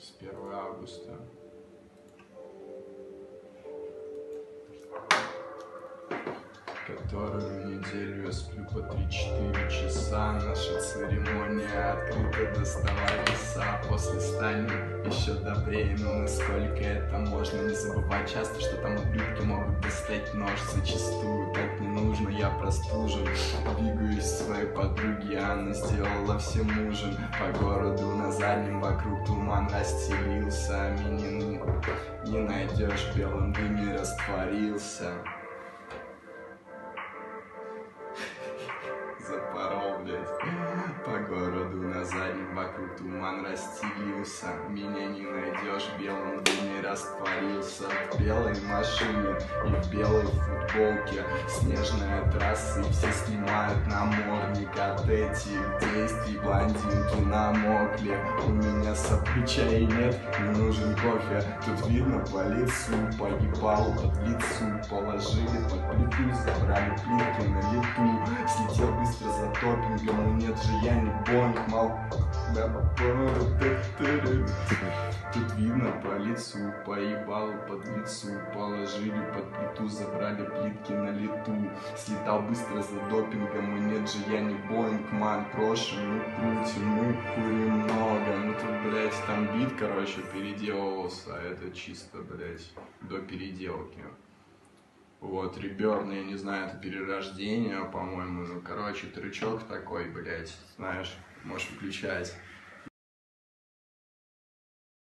с 1 августа. Которую неделю я сплю по 3-4 часа. Наша церемония открыта, доставай веса. После станем еще добрее, но насколько это можно. Не забывай часто, что там ублюдки могут достать нож. Зачастую так не нужно, я простужен. Двигаюсь к своей подруге, Анна сделала всем ужин. По городу на заднем вокруг туман расстелился. Меня не найдешь, в белом дыме растворился. Запорол, блядь. По городу на заднем вокруг туман расстелился. Меня не найдешь, в белом дыме растворился. В белой машине и в белой футболке. Снежная трасса, и все снимают намордник. От этих действий блондинки намокли. У меня сопли, чая нет, не нужен кофе. Тут видно по лицу, поебал под лицу. Положили под плиту, забрали плитки на лету. Слетел быстро за топингом, но нет же, я не Боинг, мал. Тут видно по лицу, поебало под лицу. Положили под плиту, забрали плитки на лету. Слетал быстро за допингом, но нет же, я не Боинг, ман. Прошим, мы крутим, мы курим много. Ну тут, блядь, там бит, короче, переделывался, а это чисто, блядь, до переделки. Вот, Реберн, я не знаю, это перерождение, по-моему. Ну, короче, трючок такой, блядь, знаешь, можешь включать.